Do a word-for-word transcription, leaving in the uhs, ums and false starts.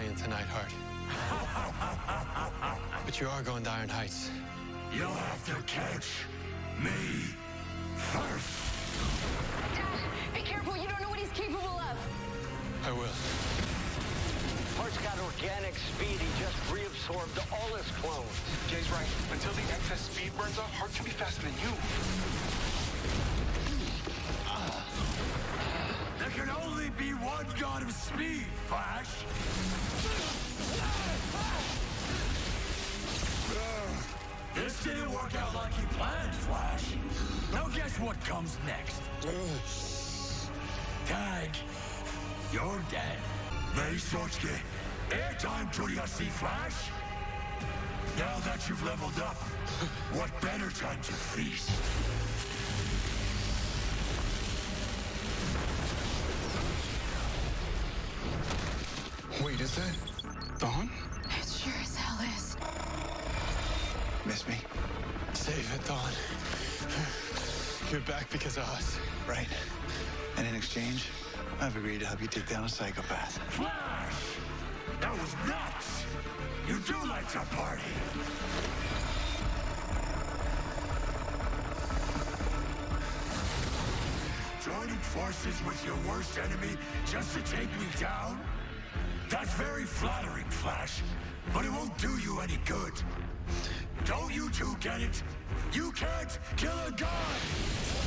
dying tonight, Hart. But you are going to Iron Heights. You'll have to catch me first. Dad, be careful. You don't know what he's capable of. I will. Hart's got organic speed. He just reabsorbed all his clones. Jay's right. Until the excess speed burns off, Hart can be faster than you. There can only be one god of speed, Flash. This didn't work out like you planned, Flash. Now guess what comes next? Tag. You're dead. They Sochke. Airtime to you see, Flash. Now that you've leveled up, what better time to feast? Wait, is that Dawn? It sure as hell is. Miss me? Save it, Dawn. You're back because of us. Right. And in exchange, I've agreed to help you take down a psychopath. Flash! That was nuts! You do like to party! Joining forces with your worst enemy just to take me down? That's very flattering, Flash, but it won't do you any good. Don't you two get it? You can't kill a god!